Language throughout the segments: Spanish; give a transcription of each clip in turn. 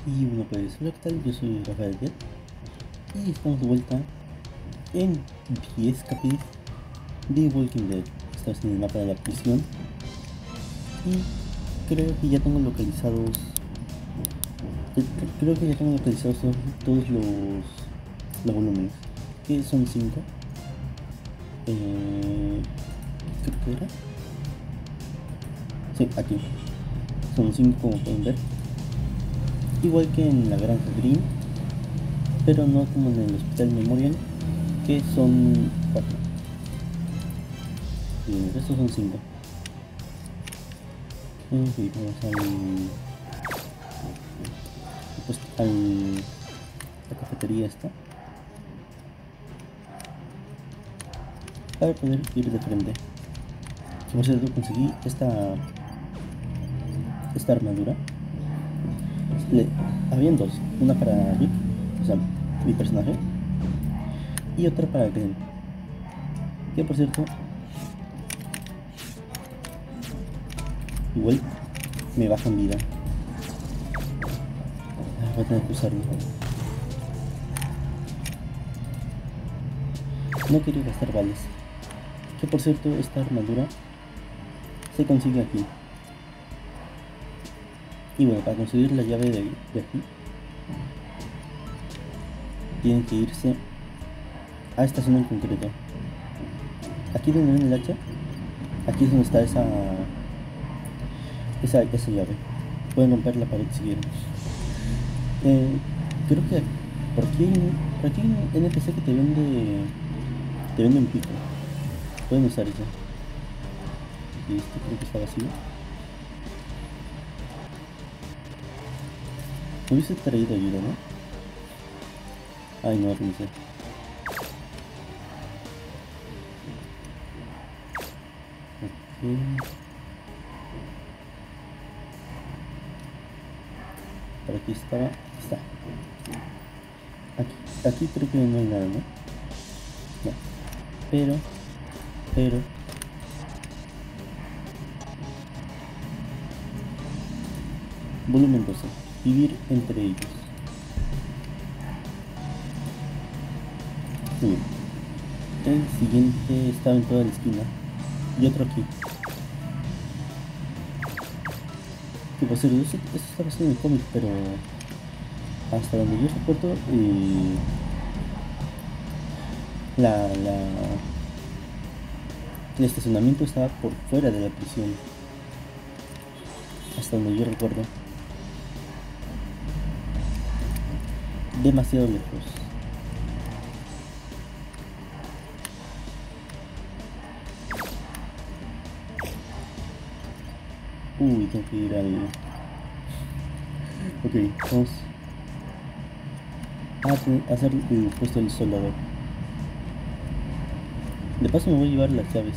Y bueno pues, hola, ¿qué tal? Yo soy Rafael Diet y estamos de vuelta en 10 capítulos de Walking Dead. Estamos en el mapa de la prisión y creo que ya tengo localizados creo que ya tengo localizados todos los volúmenes, que son 5. Creo que era, sí, aquí son 5 como pueden ver, igual que en la granja Green, pero no como en el hospital Memorial, que son 4 y el resto son 5. Ok, vamos a la cafetería esta para poder ir de frente. Que por cierto conseguí esta armadura. Habían dos, una para Rick, o sea, mi personaje, y otra para Glenn. Que por cierto, igual me bajan vida. Voy a tener que usarlo. No quería gastar balas. Que por cierto, esta armadura se consigue aquí. Y bueno, para conseguir la llave de aquí, tienen que irse a esta zona en concreto. Aquí donde ven el hacha, aquí es donde está esa llave. Pueden romper la pared si quieren. Creo que por aquí hay un NPC que te vende un pico. Pueden usar eso. Y este creo que está vacío. Me hubiese traído ayuda, ¿no? Ay, no, pensé. Por aquí estaba. Está. Aquí creo que no hay nada, ¿no? No. Pero. Volumen 12. Vivir entre ellos. Muy bien. El siguiente estaba en toda la esquina. Y otro aquí. Que por cierto, eso está basado en el cómic, pero hasta donde yo recuerdo, el estacionamiento estaba por fuera de la prisión. Hasta donde yo recuerdo. Demasiado lejos. Uy, tengo que ir al... Ok, vamos a hacer el puesto del soldador. De paso me voy a llevar las llaves.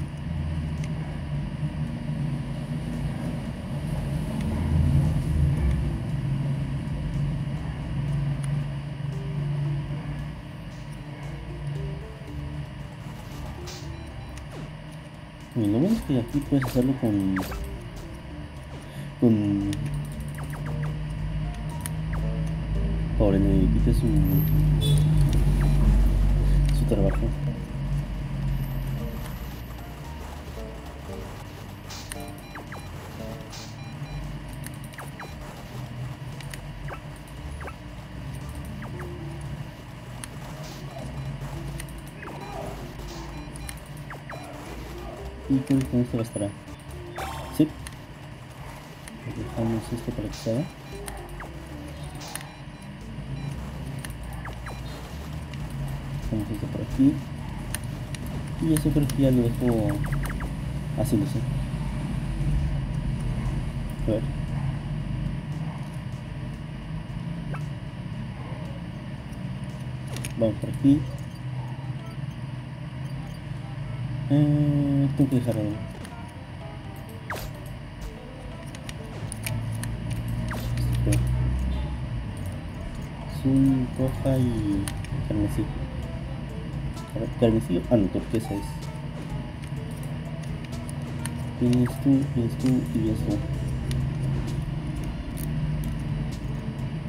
Y lo bueno es que aquí puedes hacerlo con ahora le quite su trabajo. Y creo que con esto bastará. Sí. Dejamos esto para que se haga. Dejamos esto por aquí. Y eso creo que ya lo dejo así, lo sé. A ver. Vamos por aquí. Tengo que dejar algo. Azul, roja y carmesí. A ver, carmesí, no, turquesa es. Vienes tú y vienes tú.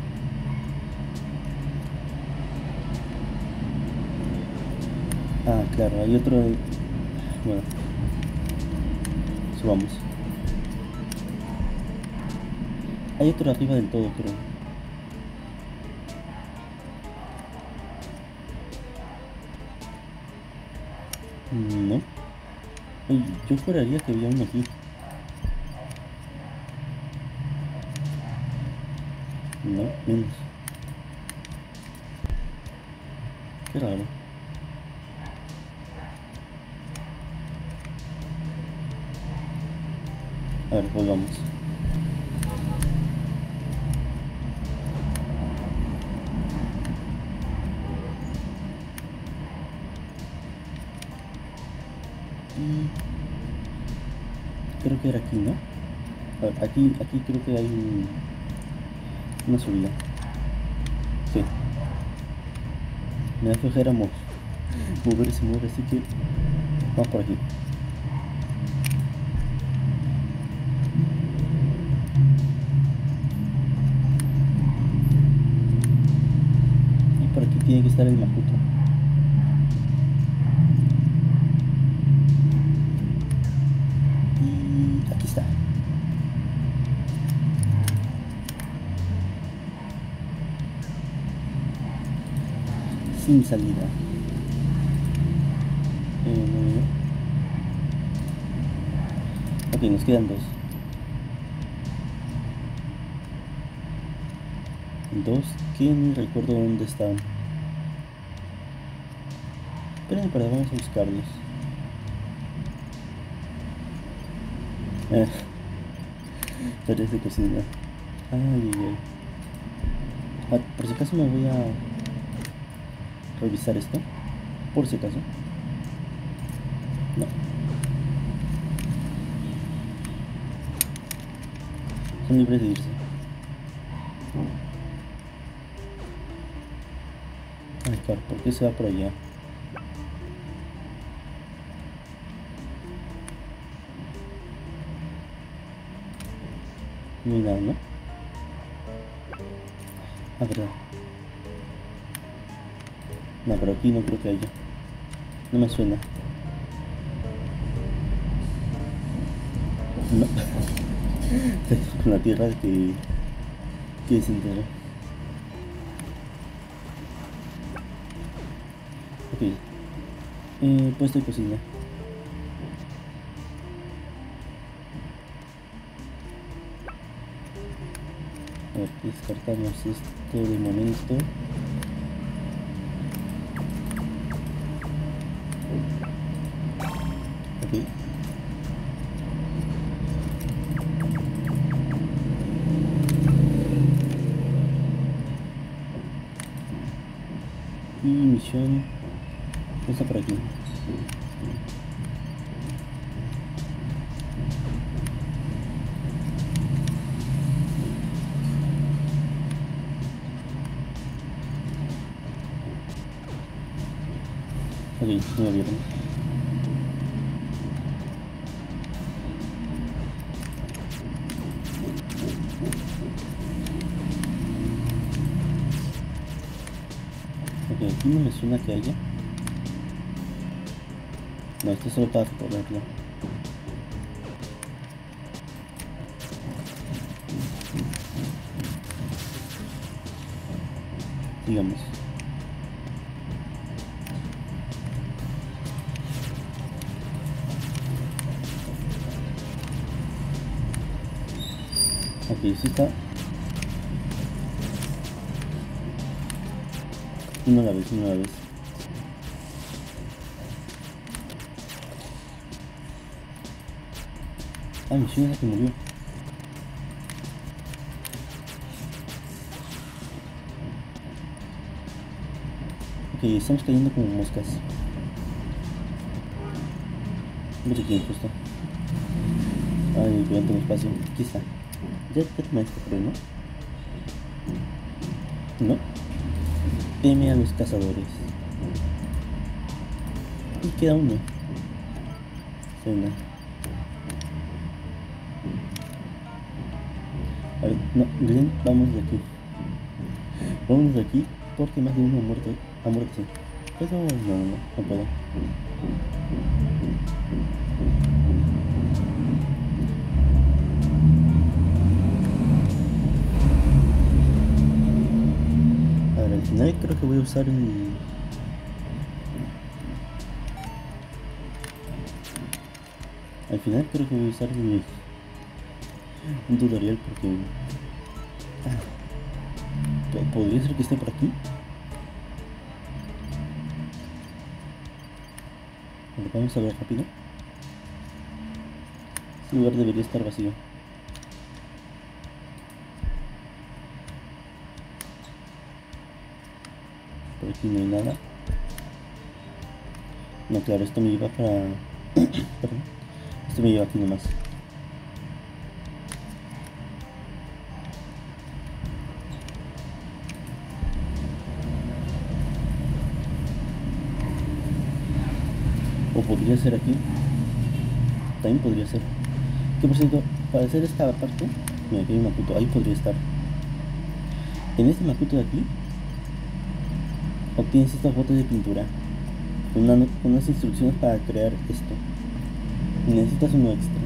Ah, claro, hay otro. Bueno, subamos. Hay otro arriba del todo, pero. No. Oye, yo juraría que había uno aquí. No, menos. Qué raro. A ver, volvamos. Y creo que era aquí, ¿no? A ver, aquí creo que hay una subida. Sí. Me da flojera mover ese mover, así que vamos por aquí. Y por aquí tiene que estar el Makuto. Y aquí está. Sin salida. Ok, nos quedan dos. Dos que ni recuerdo dónde están. Esperen, pero vamos a buscarlos. Tareas de cocina. Ay, ay, ay. Ah, por si acaso me voy a revisar esto. Por si acaso. No. Son libres de irse. Ay, claro, ¿por qué se va por allá? No hay nada, ¿no? Ah, verdad. No, pero aquí no creo que haya. No me suena. No. Con la tierra que se enteró. Ok. Puesto de cocina. A ver, descartamos esto de momento. Ok. Y misión está por aquí. Ok, no me vieron. Ok, aquí no me suena que haya. No, esto es solo para recorrerlo. Digamos. Ok, sí está. Una a la vez, una a la vez. Ah, mi chica se murió. Ok, estamos cayendo como moscas. No sé quién justo. Ay, que no tengo espacio. Aquí está. Ya te tomé esto, creo, ¿no? No. Teme a los cazadores. Y queda uno. Suena. A ver, no, Glenn, vamos de aquí. Vamos de aquí porque más de uno ha muerto. Ha muerto, sí. ¿Puedo? No puedo. A ver, al final creo que voy a usar Al final creo que voy a usar un tutorial porque... ¿Podría ser que esté por aquí? Bueno, vamos a ver rápido. Este lugar debería estar vacío. Por aquí no hay nada. No, claro, esto me lleva para... Perdón. Esto me lleva aquí nomás. O podría ser aquí. También podría ser. Que por cierto, para hacer esta parte... Mira, aquí hay un Makuto. Ahí podría estar. En este Makuto de aquí obtienes estas botas de pintura con unas instrucciones para crear esto. Y necesitas uno extra.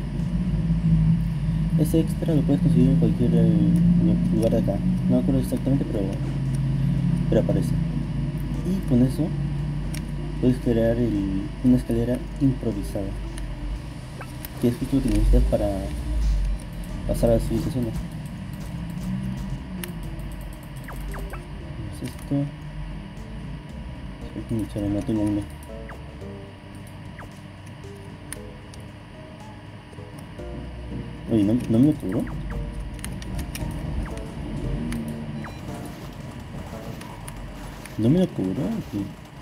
Ese extra lo puedes conseguir en cualquier lugar de acá. No me acuerdo exactamente, pero aparece. Y con eso puedes crear una escalera improvisada, que es justo lo que necesitas para pasar a la siguiente zona. ¿Qué es esto? No tengo uno. Oye, ¿no me lo cobró? ¿No me lo cobró? Okay.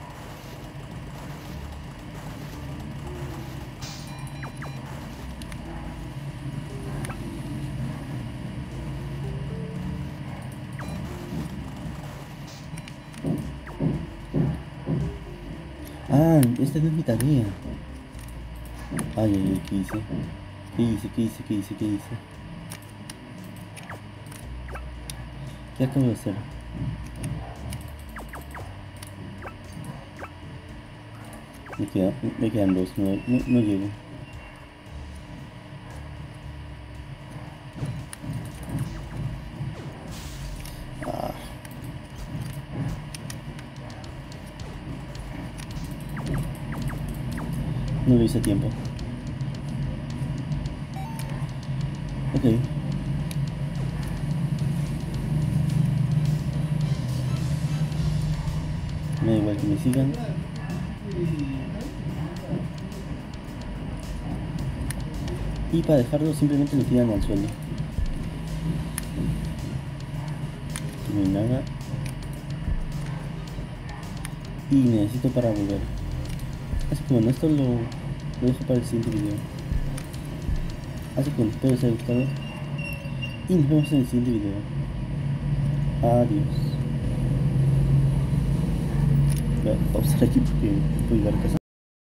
Ah, esta no es mi tarea. Ay, ¿qué hice? ¿Qué hice? ¿Qué acabo de hacer? Me quedan dos, no llego. Ah. No lo hice a tiempo. Ok. Me da igual que me sigan. Y para dejarlo simplemente lo tiran al suelo. No hay nada. Y necesito para volver. Así que bueno, esto lo dejo para el siguiente video. Así que bueno, espero les haya gustado. Y nos vemos en el siguiente video. Adiós. Voy a pausar aquí porque voy a ir a casa.